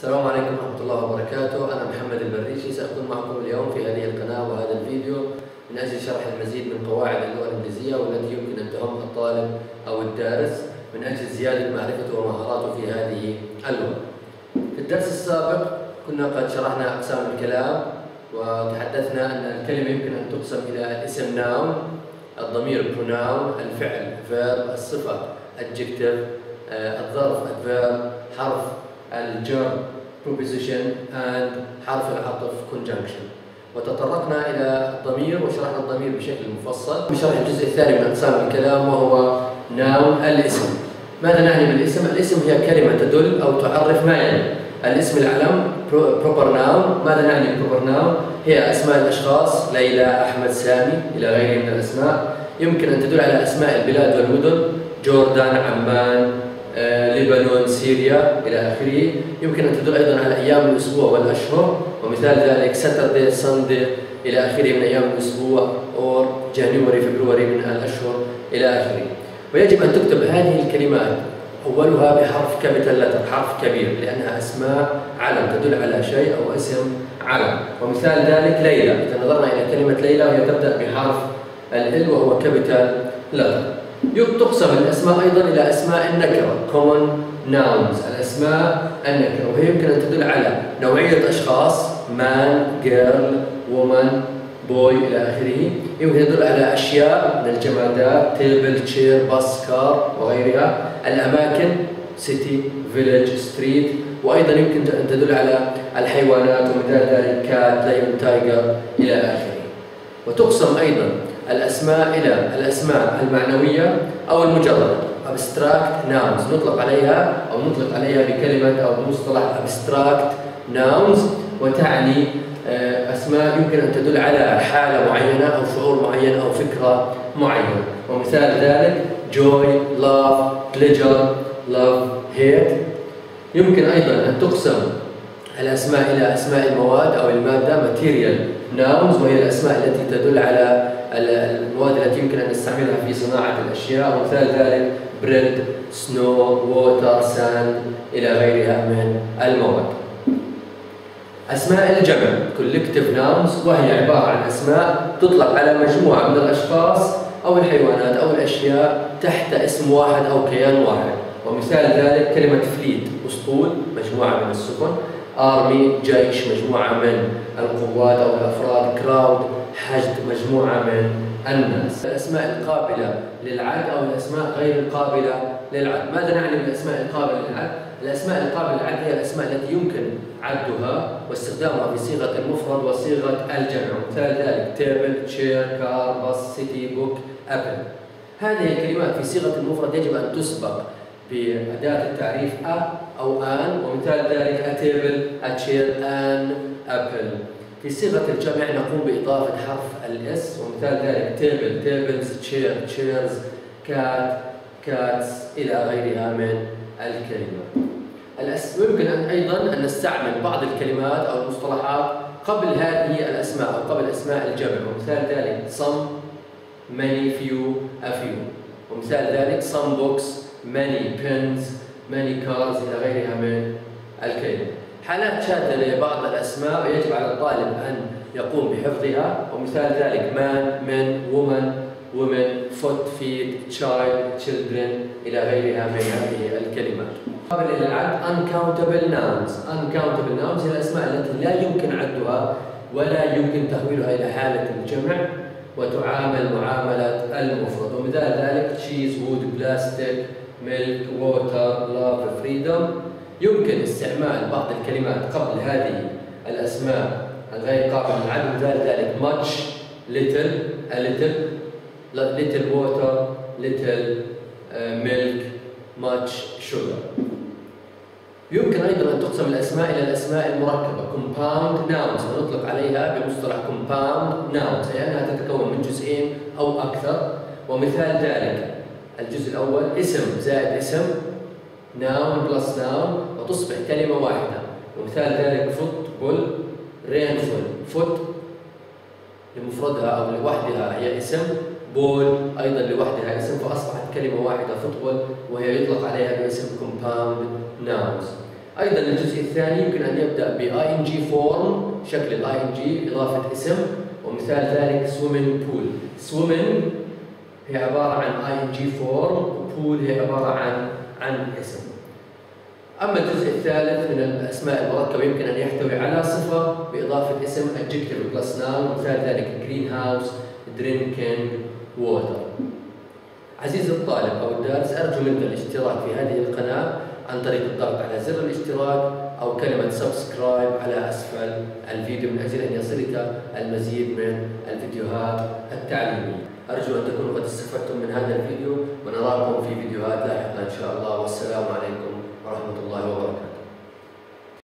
السلام عليكم ورحمة الله وبركاته. أنا محمد البريشي، سأكون معكم اليوم في هذه القناة وهذا الفيديو من أجل شرح المزيد من قواعد اللغة الإنجليزية والتي يمكن أن تهم الطالب أو الدارس من أجل زيادة معرفته ومهاراته في هذه اللغة. في الدرس السابق كنا قد شرحنا أقسام الكلام وتحدثنا أن الكلمة يمكن أن تقسم إلى الاسم noun، الضمير pronoun، الفعل verb، الصفة adjective، الظرف adverb، حرف الجر preposition and حرف العطف conjunction. وتطرقنا إلى الضمير وشرحنا الضمير بشكل مفصل بشرح الجزء الثاني من أقسام الكلام وهو noun الاسم. ماذا نعني بالاسم؟ الاسم هي كلمة تدل أو تعرف ما يعني. الاسم العلم proper noun. ماذا نعني proper noun؟ هي أسماء الأشخاص ليلى، أحمد، سامي إلى غيره من الأسماء. يمكن أن تدل على أسماء البلاد والمدن، جوردان، عمان، لبنان، سوريا إلى آخره. يمكن أن تدل أيضا على أيام الأسبوع والأشهر، ومثال ذلك Saturday، Sunday إلى آخره من أيام الأسبوع، أو جانيوري، فبراير من الأشهر إلى آخره. ويجب أن تكتب هذه الكلمات أولها بحرف كابيتال لتر، حرف كبير، لأنها أسماء علم تدل على شيء أو اسم علم. ومثال ذلك ليلى، إذا نظرنا إلى كلمة ليلى وهي تبدأ بحرف ال وهو كابيتال لتر. تقسم الأسماء أيضا إلى أسماء النكرة common nouns، الأسماء النكرة، وهي يمكن أن تدل على نوعية أشخاص man، girl، woman، boy إلى آخره. يمكن أن تدل على أشياء من الجمادات table، chair، bus، car وغيرها. الأماكن city، village، street. وأيضا يمكن أن تدل على الحيوانات، ومثال ذلك cat، lion، tiger إلى آخره. وتقسم أيضا الأسماء إلى الأسماء المعنوية أو المجردة abstract nouns، نطلق عليها بكلمة أو بمصطلح abstract nouns، وتعني أسماء يمكن أن تدل على حالة معينة أو شعور معين أو فكرة معينة. ومثال ذلك joy، love، pleasure، love، hate. يمكن أيضا أن تقسم الأسماء إلى أسماء المواد أو المادة material nouns، وهي الأسماء التي تدل على المواد التي يمكن أن نستعملها في صناعة الأشياء. ومثال ذلك bread، snow، water، sand إلى غيرها من المواد. أسماء الجمع collective nouns، وهي عبارة عن أسماء تطلق على مجموعة من الأشخاص أو الحيوانات أو الأشياء تحت اسم واحد أو كيان واحد. ومثال ذلك كلمة fleet، أسطول، مجموعة من السفن. army، جيش، مجموعة من القوات أو الأفراد. crowd، حشد، مجموعة من الناس. الأسماء القابلة للعد أو الأسماء غير القابلة للعد. ماذا نعني بالأسماء القابلة للعد؟ الأسماء القابلة للعد هي الأسماء التي يمكن عدها واستخدامها في صيغة المفرد وصيغة الجمع. مثال ذلك table، chair، car، bus، city، book، apple. هذه الكلمات في صيغة المفرد يجب أن تسبق بأداة التعريف أو آن. ومثال ذلك a table، a chair، an apple. في صيغة الجمع نقوم بإضافة حرف الاس، ومثال ذلك table، tables، chair، chairs، cat، cats إلى غيرها من الكلمات. يمكن أيضا أن نستعمل بعض الكلمات أو المصطلحات قبل هذه الأسماء أو قبل أسماء الجمع. ومثال ذلك some، many، few، a few. ومثال ذلك some books، many pens، many cars إلى غيرها من الكلمات. حالات شاذة لبعض الأسماء ويجب على الطالب أن يقوم بحفظها. ومثال ذلك man، men، woman، women، foot، feet، child، children إلى غيرها من هذه الكلمات. قابل إلى العد uncountable nouns. uncountable nouns هي الأسماء التي لا يمكن عدها ولا يمكن تحويلها إلى حالة الجمع وتعامل معاملة المفرد. ومثال ذلك cheese، wood، plastic، milk، water، love، freedom. يمكن استعمال بعض الكلمات قبل هذه الأسماء الغير قابلة للعد. مثال ذلك much، little، a little، little water، little milk، much sugar. يمكن أيضا أن تقسم الأسماء إلى الأسماء المركبة compound nouns، ونطلق عليها بمصطلح compound nouns، أي أنها تتكون من جزئين أو أكثر. ومثال ذلك الجزء الأول اسم زائد اسم noun plus noun وتصبح كلمة واحدة. ومثال ذلك football، rainfall. foot لمفردها أو لوحدها هي اسم، بول أيضا لوحدها اسم، فأصبحت كلمة واحدة فوتبول، وهي يطلق عليها باسم compound nouns. أيضا الجزء الثاني يمكن أن يبدأ ب ing form، شكل ال ing إضافة اسم، ومثال ذلك swimming pool. swimming هي عبارة عن ing form، وpool هي عبارة عن اسم. أما الجزء الثالث من الأسماء المركبة يمكن أن يحتوي على صفة بإضافة اسم adjective plus noun، مثال ذلك greenhouse، drinking water. عزيزي الطالب أو الدارس، أرجو منك الاشتراك في هذه القناة عن طريق الضغط على زر الاشتراك أو كلمة سبسكرايب على أسفل الفيديو من أجل أن يصلك المزيد من الفيديوهات التعليمية. أرجو أن تكونوا قد استفدتم من هذا الفيديو، ونراكم في فيديوهات لاحقة إن شاء الله، والسلام عليكم ورحمة الله وبركاته.